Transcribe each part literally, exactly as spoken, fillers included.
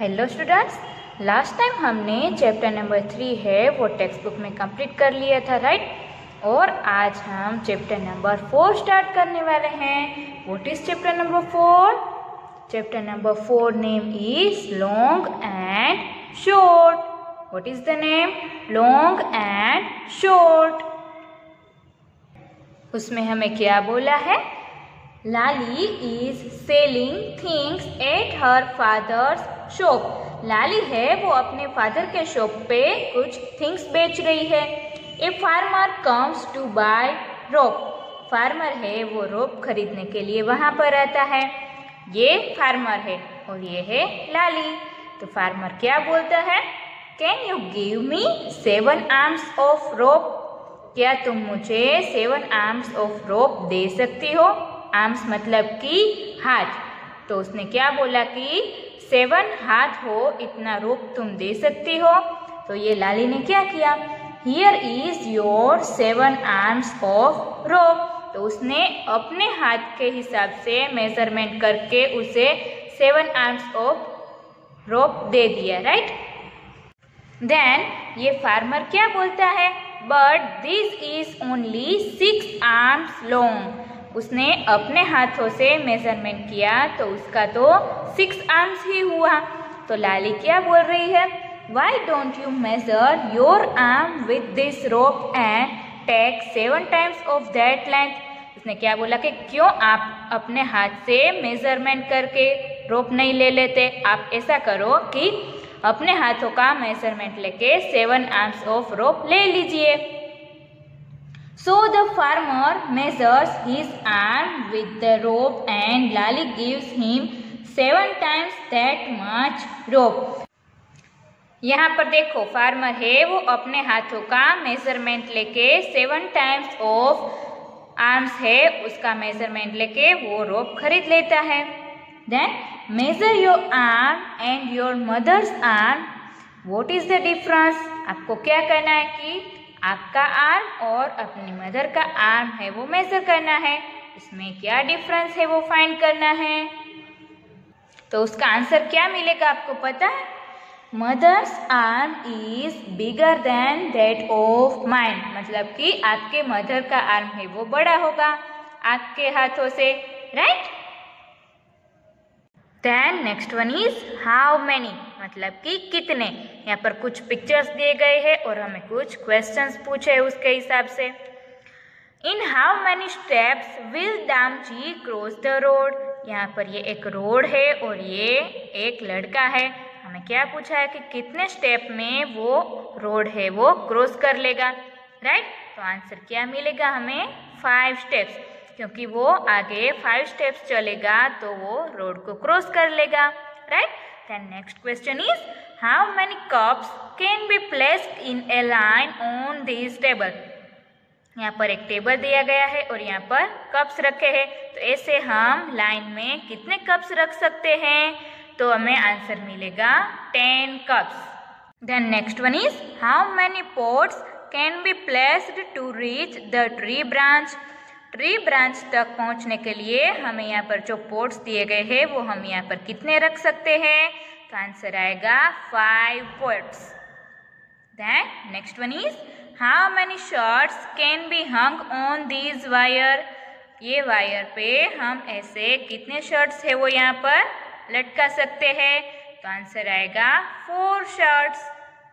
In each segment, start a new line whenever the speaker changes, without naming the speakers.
Hello students, last time हमने chapter number three है वो टेक्स्ट बुक में कंप्लीट कर लिया था, राइट। और आज हम चैप्टर नंबर फोर स्टार्ट करने वाले हैं। What is chapter number four? Chapter number four name is long and short. What is the name? Long and short. उसमें हमें क्या बोला है? Lali is selling things at her father's shop. Lali है वो अपने फादर के शॉप पे कुछ थिंग्स बेच रही है। A farmer comes to buy rope. Farmer है वो रोप खरीदने के लिए वहां पर आता है। ये फार्मर है और ये है लाली। तो फार्मर क्या बोलता है? Can you give me seven arms of rope? क्या तुम मुझे सेवन आर्म्स ऑफ रोप दे सकती हो? आर्म्स मतलब कि हाथ। तो उसने क्या बोला कि सेवन हाथ हो इतना रोप तुम दे सकती हो। तो ये लाली ने क्या किया? Here is your seven arms of rope. तो उसने अपने हाथ के हिसाब से मेजरमेंट करके उसे सेवन आर्म्स ऑफ रोप दे दिया, राइट। देन ये फार्मर क्या बोलता है? But this is only six arms long. उसने अपने हाथों से मेजरमेंट किया तो उसका तो सिक्स आर्म्स ही हुआ। तो लाली क्या बोल रही है? Why don't you measure your arm with this rope and take seven times of that length? उसने क्या बोला कि क्यों आप अपने हाथ से मेजरमेंट करके रोप नहीं ले लेते? आप ऐसा करो कि अपने हाथों का मेजरमेंट लेके सेवन आर्म्स ऑफ रोप ले लीजिए। So the farmer measures his arm with the rope and Lali gives him seven times that much rope. यहाँ पर देखो फार्मर है वो अपने हाथों का मेजरमेंट लेके सेवन टाइम्स ऑफ आर्म्स है उसका मेजरमेंट लेके वो रोप खरीद लेता है। Then measure your arm and your mother's arm. What is the difference? आपको क्या करना है कि आपका आर्म और अपनी मदर का आर्म है वो मेजर करना है। इसमें क्या डिफरेंस है वो फाइंड करना है। तो उसका आंसर क्या मिलेगा आपको पता है? Mother's arm is bigger than that of mine. मतलब कि आपके मदर का आर्म है वो बड़ा होगा आपके हाथों से, right. Then next one is how many, मतलब कि कितने। यहाँ पर कुछ पिक्चर्स दिए गए हैं और हमें कुछ क्वेश्चंस पूछे उसके हिसाब से। In how many steps will Damchi cross the road? यहाँ पर ये एक रोड है और ये एक लड़का है। हमें क्या पूछा है कि कितने स्टेप में वो रोड है वो क्रॉस कर लेगा, राइट। तो आंसर क्या मिलेगा हमें? फाइव स्टेप्स, क्योंकि वो आगे फाइव स्टेप्स चलेगा तो वो रोड को क्रॉस कर लेगा, right. Then next question is how many cups can be placed in a line on this table? यहाँ पर एक टेबल दिया गया है और यहाँ पर कप्स रखे हैं। तो ऐसे हम लाइन में कितने कप्स रख सकते हैं? तो हमें आंसर मिलेगा ten cups. Then next one is how many pots can be placed to reach the tree branch? Tree branch तक पहुंचने के लिए हमें यहाँ पर जो पोट्स दिए गए हैं वो हम यहाँ पर कितने रख सकते हैं? तो आंसर आएगा five pots. Then next one is how many shirts can be hung on these wire? ये वायर पे हम ऐसे कितने शर्ट्स है वो यहाँ पर लटका सकते हैं? तो आंसर आएगा फोर शर्ट्स।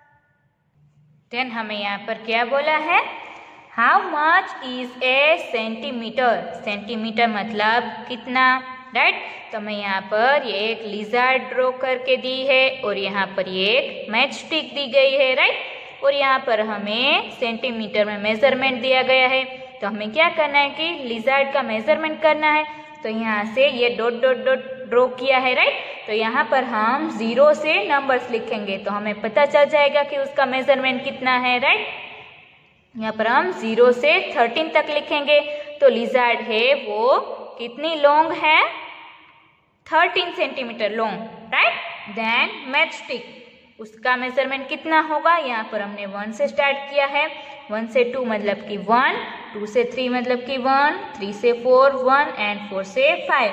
देन हमें यहाँ पर क्या बोला है? How much is a centimetre? Centimetre मतलब कितना, राइट। तो हमें यहाँ पर ये एक लिजार्ड ड्रॉ करके दी है और यहाँ पर ये एक मैच स्टिक दी गई है, राइट। और यहाँ पर हमें सेंटीमीटर में मेजरमेंट दिया गया है। तो हमें क्या करना है कि लिजार्ड का मेजरमेंट करना है। तो यहाँ से ये डॉट डॉट डॉट ड्रॉ किया है, राइट। तो यहाँ पर हम जीरो से नंबर्स लिखेंगे तो हमें पता चल जाएगा कि उसका मेजरमेंट कितना है, राइट। यहाँ पर हम जीरो से थर्टीन तक लिखेंगे। तो लिजार्ड है वो कितनी लॉन्ग है? Thirteen centimetre long, right. Then match stick उसका मेजरमेंट कितना होगा? यहाँ पर हमने वन से स्टार्ट किया है। वन से टू मतलब कि वन, टू से थ्री मतलब कि वन, थ्री से फोर वन एंड फोर से फाइव।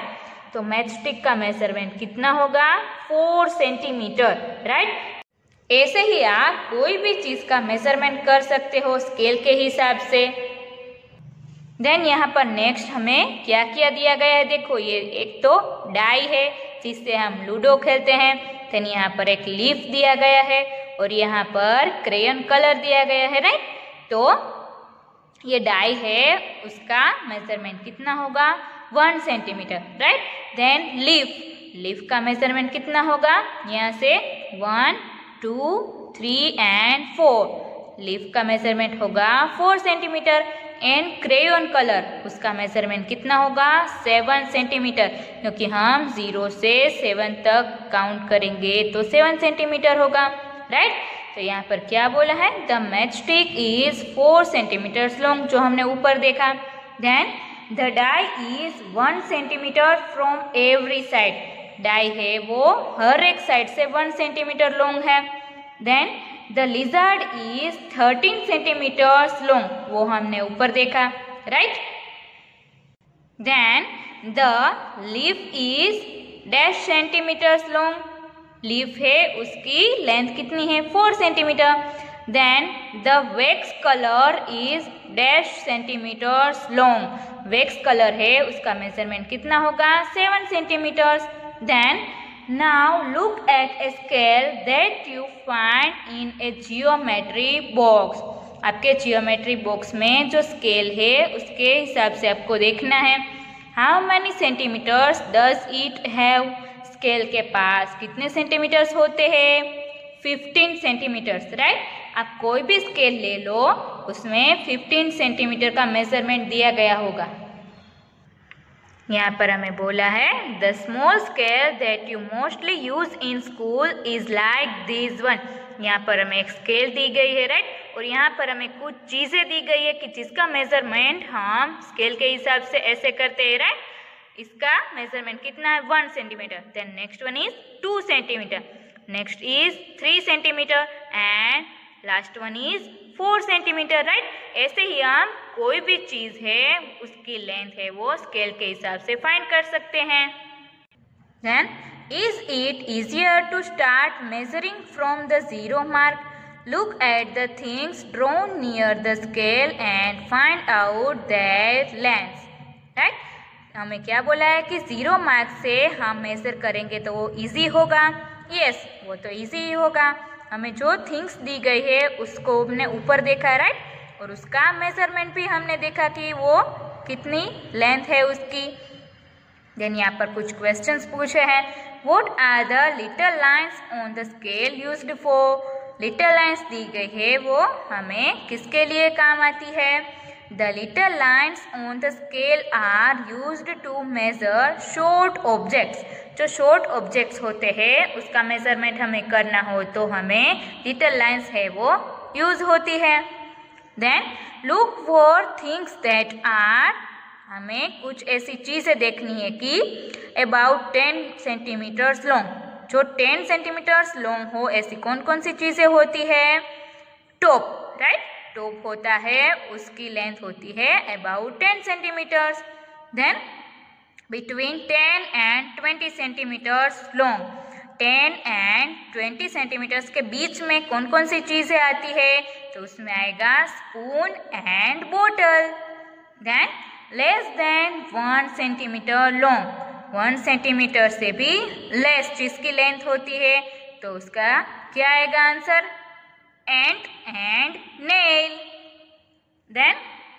तो मैच स्टिक का मेजरमेंट कितना होगा? Four centimetre, right. ऐसे ही आप कोई भी चीज का मेजरमेंट कर सकते हो स्केल के हिसाब से। देन यहाँ पर नेक्स्ट हमें क्या क्या दिया गया है, देखो ये एक तो डाई है जिससे हम लूडो खेलते हैं। देन यहाँ पर एक लीफ दिया गया है और यहाँ पर क्रेयन कलर दिया गया है, राइट। तो ये डाई है, उसका मेजरमेंट कितना होगा? One centimetre, right. Then leaf, leaf का मेजरमेंट कितना होगा? यहाँ से one two three and four, leaf का मेजरमेंट होगा four centimetre. And crayon colour, उसका मेजरमेंट कितना होगा? सेवन सेंटीमीटर, क्योंकि हम जीरो से सेवन तक काउंट करेंगे तो सेवन सेंटीमीटर होगा, राइट। तो यहाँ पर क्या बोला है? The match stick is four centimetre long, जो हमने ऊपर देखा। Then the die is one centimetre from every side, die है वो हर एक साइड से वन सेंटीमीटर लॉन्ग है। Then the lizard is thirteen centimetres long, वो हमने ऊपर देखा, right. Then the leaf is dash centimetres long, leaf है उसकी लेंथ कितनी है? Four centimetre. Then the wax colour is dash centimetres long, wax colour है उसका मेजरमेंट कितना होगा? Seven centimetres. Then now look at a scale that you find in a geometry box, आपके geometry box में जो scale है उसके हिसाब से आपको देखना है। How many centimetres does it have, scale के पास कितने सेंटीमीटर्स होते हैं? Fifteen centimetres, right. आप कोई भी स्केल ले लो उसमें फिफ्टीन सेंटीमीटर का मेजरमेंट दिया गया होगा। यहाँ पर हमें बोला है the small scale that you mostly use in school is like this one, यहाँ पर हमें एक स्केल दी गई है, राइट। और यहाँ पर हमें कुछ चीजें दी गई है कि जिसका मेजरमेंट हम स्केल के हिसाब से ऐसे करते हैं, राइट। इसका मेजरमेंट कितना है? One centimetre. Then next one is two centimetre, next is three centimetre and last one is four centimetre, right. ऐसे ही हम कोई भी चीज है उसकी लेंथ है वो स्केल के हिसाब से फाइंड कर सकते हैं। Then is it easier to start measuring from the zero mark, look at the things drawn near the scale and find out that length, right. हमें क्या बोला है कि जीरो मार्क से हम मेजर करेंगे तो वो इजी होगा। यस yes, वो तो इजी ही होगा। हमें जो थिंग्स दी गई है उसको हमने ऊपर देखा है, राइट। और उसका मेजरमेंट भी हमने देखा कि वो कितनी लेंथ है उसकी। देन यहाँ पर कुछ क्वेश्चंस पूछे हैं। What are the little lines on the scale used for, little lines दी गई है वो हमें किसके लिए काम आती है? The little lines on the scale are used to measure short objects, जो शॉर्ट ऑब्जेक्ट्स होते हैं उसका मेजरमेंट हमें करना हो तो हमें लिटिल लाइंस है वो यूज होती है। Then look for things that are, हमें कुछ ऐसी चीजें देखनी है कि अबाउट टेन सेंटीमीटर्स लॉन्ग, जो टेन सेंटीमीटर्स लॉन्ग हो, ऐसी कौन कौन सी चीजें होती है? Top, right. टॉप होता है उसकी लेंथ होती है about ten centimetres. Then between ten and twenty centimetres long, ten and twenty centimetres के बीच में कौन कौन सी चीजें आती है? तो उसमें आएगा स्पून एंड बोतल। Then less than one centimetre long, one centimetre से भी लेस चीज की लेंथ होती है तो उसका क्या आएगा आंसर? Ant and nail. देन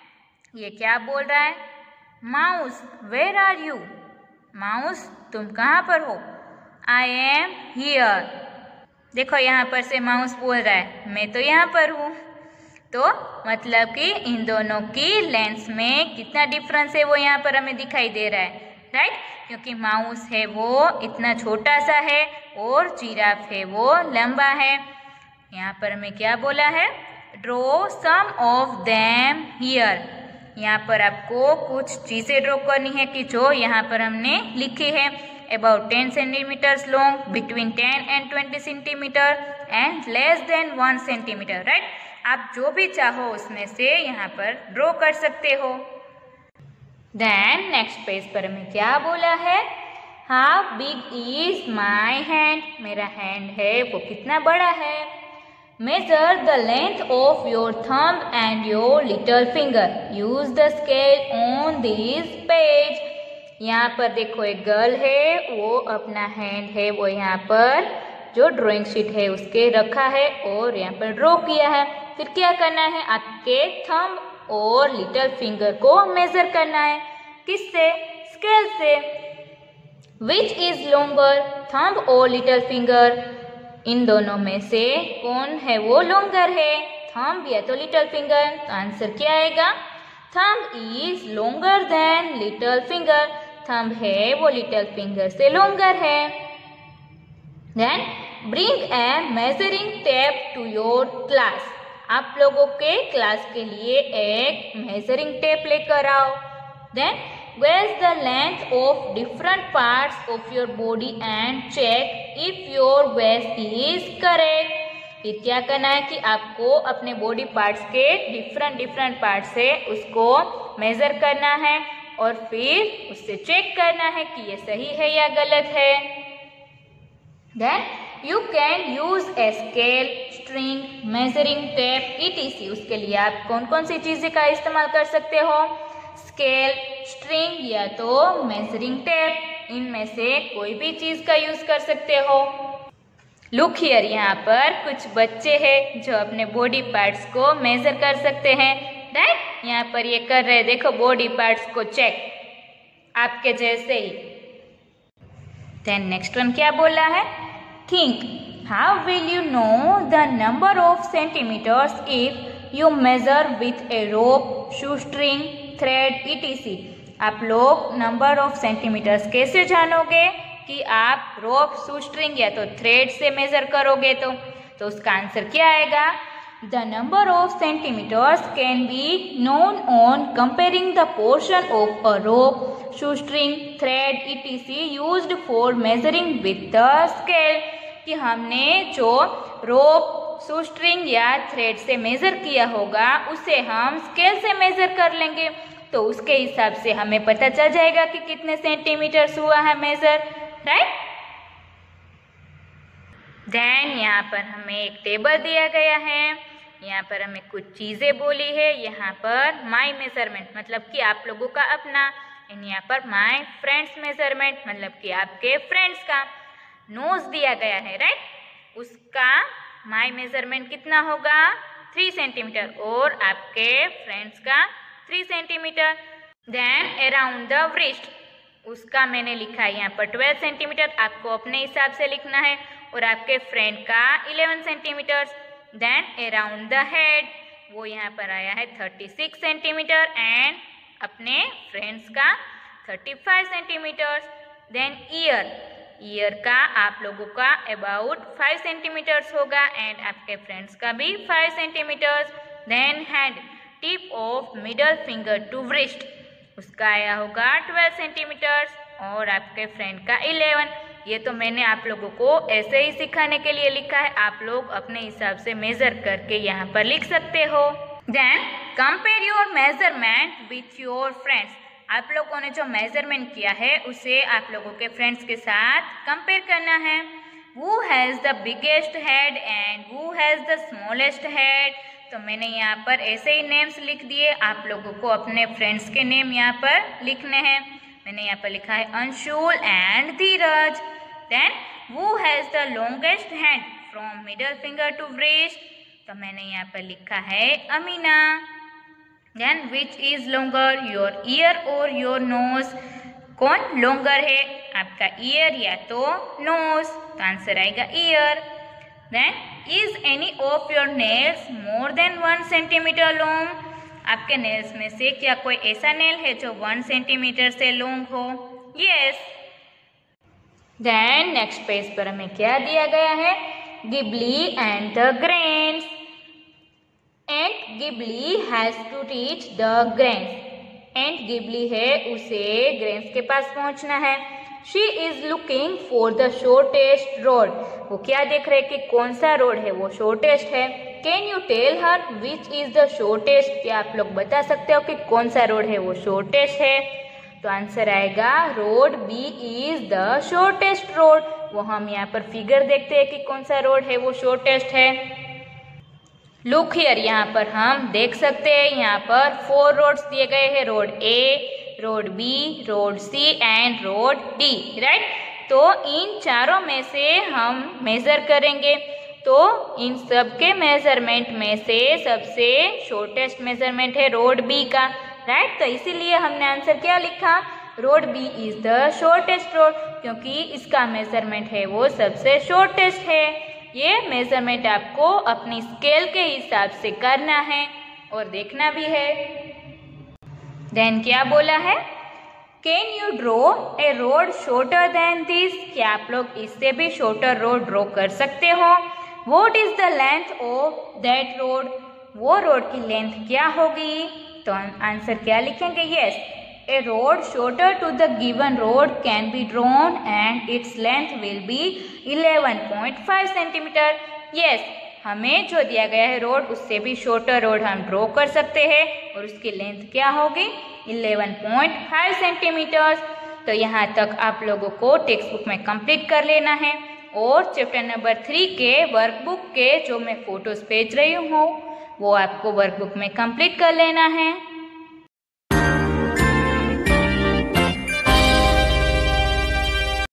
ये क्या बोल रहा है? Mouse, where are you, mouse तुम कहाँ पर हो? I am here. देखो यहाँ पर से माउस बोल रहा है मैं तो यहाँ पर हूँ, तो मतलब कि इन दोनों की लेंथ में कितना डिफरेंस है वो यहाँ पर हमें दिखाई दे रहा है, राइट। क्योंकि माउस है वो इतना छोटा सा है और जिराफ है वो लंबा है। यहाँ पर हमें क्या बोला है? Draw some of them here, यहाँ पर आपको कुछ चीजें ड्रॉ करनी है कि जो यहाँ पर हमने लिखी है। About ten centimetres long, between ten and twenty centimetre and less than one centimetre, right. आप जो भी चाहो उसमें से यहाँ पर ड्रॉ कर सकते हो। देन नेक्स्ट पेज पर हमें क्या बोला है? How big is my hand, मेरा हैंड है वो कितना बड़ा है। Measure the length of your thumb and your little finger, use the scale on this page. यहाँ पर देखो एक गर्ल है, वो अपना हैंड है वो यहाँ पर जो ड्राइंग शीट है उसके रखा है और यहाँ पर ड्रॉ किया है। फिर क्या करना है, आपके थंब और लिटिल फिंगर को मेजर करना है। किससे? स्केल से। विच इज लॉन्गर, थंब और लिटिल फिंगर, इन दोनों में से कौन है वो लॉन्गर है, थंब या तो लिटिल फिंगर। तो आंसर क्या आएगा, thumb is longer than little finger, thumb है वो लिटिल फिंगर से लॉन्गर है। Then bring a measuring tape to your class, आप लोगों के क्लास के लिए एक मेजरिंग टेप लेकर आओ। Then gauge the length of different parts of your body and check if your waist is correct। फिर क्या करना है कि आपको अपने बॉडी पार्ट्स के डिफरेंट डिफरेंट पार्ट से उसको मेजर करना है और फिर उससे चेक करना है कि ये सही है या गलत है। Then you can use a scale, string, measuring tape etc. उसके लिए आप कौन कौन सी चीजें का इस्तेमाल कर सकते हो, स्केल, स्ट्रिंग या तो मेजरिंग टेप, इनमें से कोई भी चीज का यूज कर सकते हो। लुक हियर, यहाँ पर कुछ बच्चे हैं जो अपने बॉडी पार्ट्स को मेजर कर सकते हैं, राइट। यहाँ पर ये कर रहे हैं, देखो बॉडी पार्ट्स को चेक, आपके जैसे ही। देन नेक्स्ट वन क्या बोला है, think, how will you know the number of centimetres if you measure with a rope, shoe string, thread, etc. आप लोग नंबर ऑफ सेंटीमीटर्स कैसे जानोगे कि आप रोप, शू स्ट्रिंग या तो थ्रेड से मेजर करोगे तो तो उसका आंसर क्या आएगा, the number of centimetres can be known on comparing the portion of a rope, shoe string, thread, etc used for measuring with the scale. कि हमने जो रोप, शू स्ट्रिंग या थ्रेड से मेजर किया होगा उसे हम स्केल से मेजर कर लेंगे, तो उसके हिसाब से हमें पता चल जाएगा कि कितने सेंटीमीटर्स हुआ है मेजर, राइट। देन यहाँ पर हमें एक टेबल दिया गया है, यहाँ पर हमें कुछ चीजें बोली है। यहाँ पर माई मेजरमेंट मतलब कि आप लोगों का अपना, एंड यहाँ पर माई फ्रेंड्स मेजरमेंट मतलब कि आपके फ्रेंड्स का। नोज दिया गया है, राइट, उसका माई मेजरमेंट कितना होगा, थ्री सेंटीमीटर और आपके फ्रेंड्स का three centimetre. Then around the wrist, उसका मैंने लिखा है यहाँ पर ट्वेल्व सेंटीमीटर, आपको अपने हिसाब से लिखना है, और आपके फ्रेंड का eleven centimetre. Then around the head, वो यहाँ पर आया है थर्टी सिक्स सेंटीमीटर एंड अपने फ्रेंड्स का thirty five centimetre. Then ear, ear का आप लोगों का अबाउट फाइव सेंटीमीटर्स होगा एंड आपके फ्रेंड्स का भी five centimetres. Then hand, tip of middle finger to wrist, उसका आया होगा ट्वेल्व सेंटीमीटर्स और आपके फ्रेंड का इलेवन। ये तो मैंने आप लोगों को ऐसे ही सिखाने के लिए लिखा है, आप लोग अपने हिसाब से मेजर करके यहाँ पर लिख सकते हो। Then compare your measurement with your friends, आप लोगों ने जो मेजरमेंट किया है उसे आप लोगों के फ्रेंड्स के साथ कंपेयर करना है। Who has the biggest head and who has the smallest head? तो मैंने यहाँ पर ऐसे ही नेम्स लिख दिए, आप लोगों को अपने फ्रेंड्स के नेम यहाँ पर लिखने हैं। मैंने यहाँ पर लिखा है Anshul and Dheeraj. Then who has the longest hand from middle finger to wrist? तो मैंने यहाँ पर लिखा है Amina. Then which is longer, your ear or your nose? कौन longer है, आपका ईयर या तो नोज? तो आंसर आएगा ear. Then is any of your nails more than one centimetre long? आपके नेल्स में से क्या कोई ऐसा नेल है जो वन सेंटीमीटर से लॉन्ग हो? यस। देन नेक्स्ट पेज पर हमें क्या दिया गया है, Gibli and the grains. And Gibli has to reach the grains. And Gibli है, उसे ग्रेन्स के पास पहुंचना है। She is looking for the shortest road. वो क्या देख रहे कि कौन सा रोड है वो शॉर्टेस्ट है। Can you tell her which is the shortest? क्या आप लोग बता सकते हो कि कौन सा रोड है वो शॉर्टेस्ट है? तो आंसर आएगा road B is the shortest road. वो हम यहाँ पर फिगर देखते हैं कि कौन सा रोड है वो शॉर्टेस्ट है। लुक हियर, यहाँ पर हम देख सकते हैं यहाँ पर फोर रोड्स दिए गए हैं, road A, road B, road C and road D, right. तो इन चारों में से हम मेजर करेंगे, तो इन सब के मेजरमेंट में से सबसे शॉर्टेस्ट मेजरमेंट है रोड बी का, राइट। तो इसीलिए हमने आंसर क्या लिखा, road B is the shortest road, क्योंकि इसका मेजरमेंट है वो सबसे शॉर्टेस्ट है। ये मेजरमेंट आपको अपनी स्केल के हिसाब से करना है और देखना भी है। देन क्या बोला है, can you draw a road shorter than this, क्या आप लोग इससे भी शॉर्टर रोड ड्रॉ कर सकते हो। What is the length of that road, वो रोड की लेंथ क्या होगी। तो आंसर क्या लिखेंगे, yes, a road shorter to the given road can be drawn and its length will be eleven point five centimetre. Yes, हमें जो दिया गया है रोड उससे भी शॉर्टर रोड हम ड्रॉ कर सकते हैं और उसकी लेंथ क्या होगी, इलेवन पॉइंट फाइव सेंटीमीटर। तो यहाँ तक आप लोगों को टेक्स्ट बुक में कंप्लीट कर लेना है और चैप्टर नंबर थ्री के वर्कबुक के जो मैं फोटोज भेज रही हूँ वो आपको वर्कबुक में कंप्लीट कर लेना है।